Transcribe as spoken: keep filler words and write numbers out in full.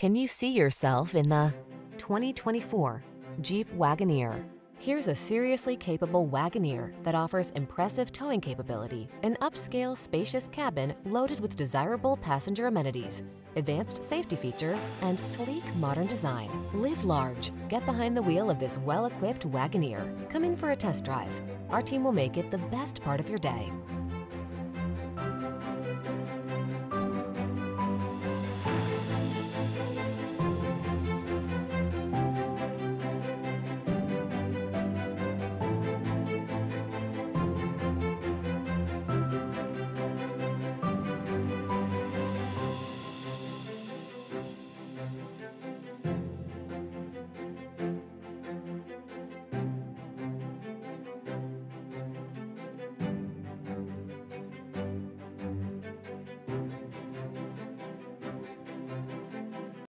Can you see yourself in the twenty twenty-four Jeep Wagoneer? Here's a seriously capable Wagoneer that offers impressive towing capability, an upscale, spacious cabin loaded with desirable passenger amenities, advanced safety features, and sleek, modern design. Live large. Get behind the wheel of this well-equipped Wagoneer. Come in for a test drive. Our team will make it the best part of your day.